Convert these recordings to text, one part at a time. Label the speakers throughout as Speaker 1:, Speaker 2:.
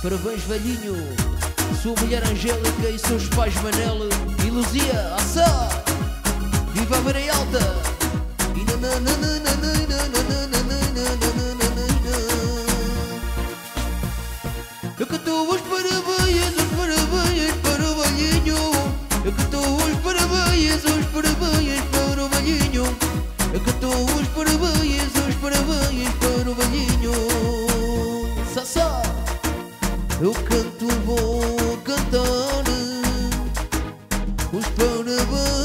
Speaker 1: Parabéns, velhinho. Sua mulher Angélica e seus pais Manel e Luzia. Assá! Viva a Maré Alta! Eu canto os parabéns para o velhinho. Eu canto os parabéns para o velhinho. Eu canto os parabéns para o velhinho. Sassá! Eu canto, vou cantar os parabéns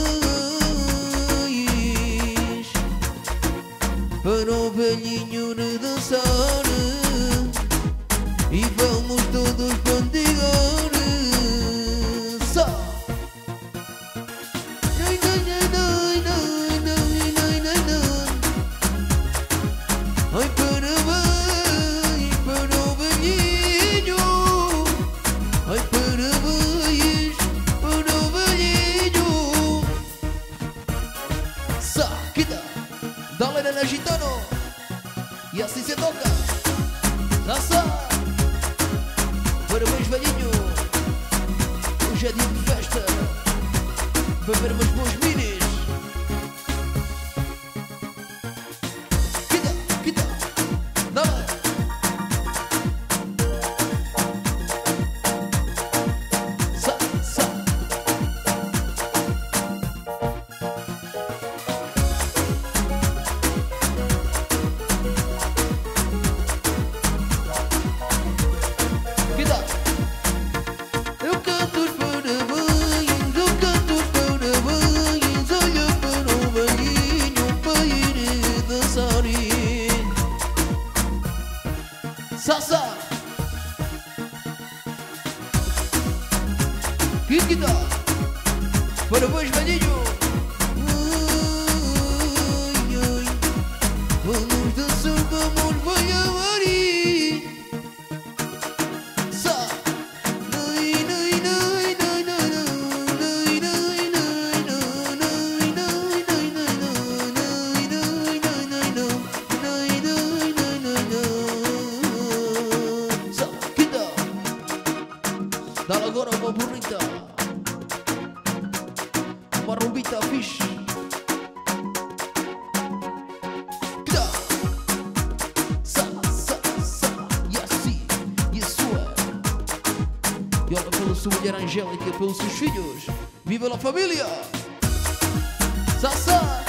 Speaker 1: para o velhinho de dançar e vamos todos cantigar. Só! Ai, parabéns para o velhinho. Ai, parabéns para o velhinho. Saquita, dale na gitano. E assim se toca. Dança. Parabéns, velhinho. Hoje é dia de festa. Para ver umas boas minis. Quita, dale. Eu canto os parabéns, olha para o velhinho para ir dançar. Salsa! Que dá? Parabéns, velhinho! Ai, ai, vamos dançar, vamos bailar. Dá agora uma burrita, uma rumbita fixe. Dá, e assim, e a sua. E olha pela sua mulher Angélica, pelos seus filhos. Viva a família! Sa.